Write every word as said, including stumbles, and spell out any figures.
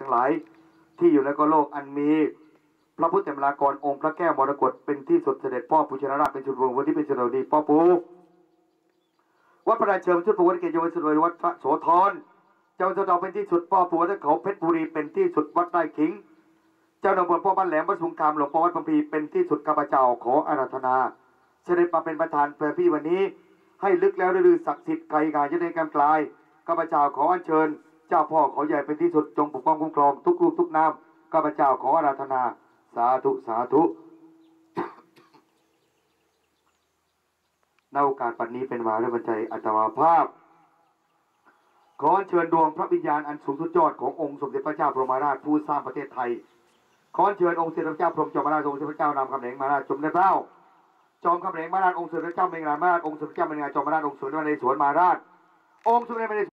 ทั้งหลายที่อยู่ในโลกโลกอันมีพระพุทธมรากรองค์พระแก้วมรกตเป็นที่สุดเสด็จพ่อปุชนาราชเป็นชุดวงวันที่เป็นชุดเราดีพ่อปูวัดพระราชเชิญชุดปูวัดเกศยวัดสุดวัดพระโสธรเจ้าเจ้าเป็นที่สุดพ่อปูวัดเขาเพชรบุรีเป็นที่สุดวัดไร่ขิงเจ้าหน้าบนพ่อบ้านแหลมวัดสุงคามหลวงพ่อวัดพัมพีเป็นที่สุดข้าพเจ้าขออาราธนาเสด็จมาเป็นประธานเพื่อพี่วันนี้ให้ลึกแล้วลือศักดิ์สิทธิ์ไกลกายจะได้การกลายข้าพเจ้าขออัญเชิญเจ้าพ่อขอใหญ่เป็นที่สุดจงปกป้องคุ้มครองทุกรูปทุกนามข้าพเจ้าขออาราธนาสาธุสาธุในโอกาสปัจจุบันนี้เป็นวาระบรรจัยอัตมาภาพขอเชิญดวงพระวิญญาณอันสูงสุดยอดขององค์สมเด็จพระเจ้าพรหมราชผู้สร้างประเทศไทยขอเชิญองค์สมเด็จพระเจ้าพรหมจอมราชองค์สมเด็จพระเจ้านามคำแหงมหาราชจอมเด็จพระจอมคำแหงมหาราชองค์สมเด็จพระเจ้าเมงรามราชองค์สมเด็จพระเจ้าเมงรามจอมราชองค์สมเด็จพระนเรศวรมหาราชองค์สมเด็จพระ